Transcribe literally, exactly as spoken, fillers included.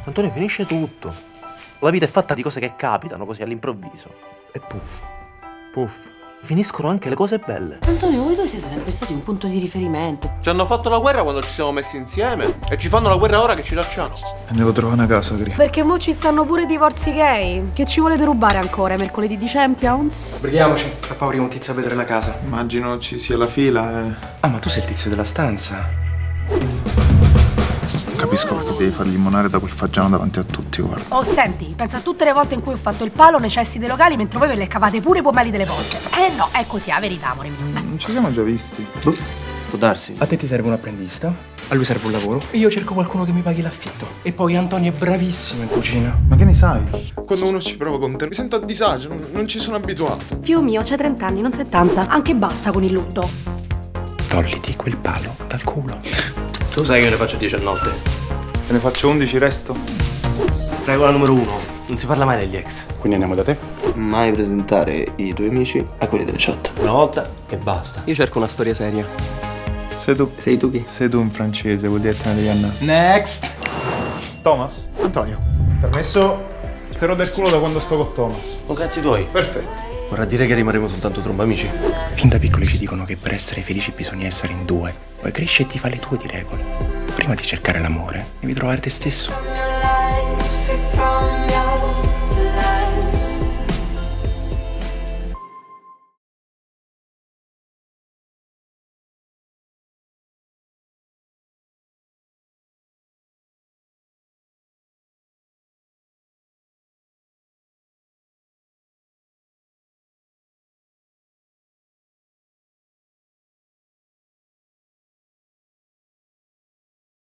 Antonio, finisce tutto. La vita è fatta di cose che capitano così all'improvviso. E puff. Puff. Finiscono anche le cose belle. Antonio, voi due siete sempre stati un punto di riferimento. Ci hanno fatto la guerra quando ci siamo messi insieme e ci fanno la guerra ora che ci lasciano. E devo trovare una casa, Cri. Perché mo ci stanno pure i divorzi gay. Che ci volete rubare ancora? Mercoledì di Champions? Sbrighiamoci, tra poco arriva un tizio a vedere la casa. Immagino ci sia la fila e... Ah, ma tu sei il tizio della stanza. Capisco perché devi far limonare da quel fagiano davanti a tutti, guarda. Oh, senti, pensa a tutte le volte in cui ho fatto il palo necessiti dei locali mentre voi ve le cavate pure i pomeli delle porte. Eh no, è così, la verità, amore mio. Non ci siamo già visti. Boh, può darsi. A te ti serve un apprendista, a lui serve un lavoro e io cerco qualcuno che mi paghi l'affitto. E poi Antonio è bravissimo in cucina. Ma che ne sai? Quando uno ci prova con te mi sento a disagio, non, non ci sono abituato. Figlio mio, c'hai trenta anni, non settanta. Anche basta con il lutto. Togliti quel palo dal culo. Tu sai che io ne faccio dieci a notte. Te ne faccio undici, resto. Regola numero uno, non si parla mai degli ex. Quindi andiamo da te? Mai presentare i tuoi amici a quelli delle chat. Una volta e basta. Io cerco una storia seria. Sei tu. Sei tu chi? Sei tu in francese, vuol dire te ne devi andare. Next! Thomas? Antonio. Permesso? Te lo del culo da quando sto con Thomas. Oh, cazzi tuoi. Perfetto. Vorrà dire che rimarremo soltanto tromba amici. Fin da piccoli ci dicono che per essere felici bisogna essere in due. Poi cresci e ti fa le tue di regole. Prima di cercare l'amore, devi trovare te stesso.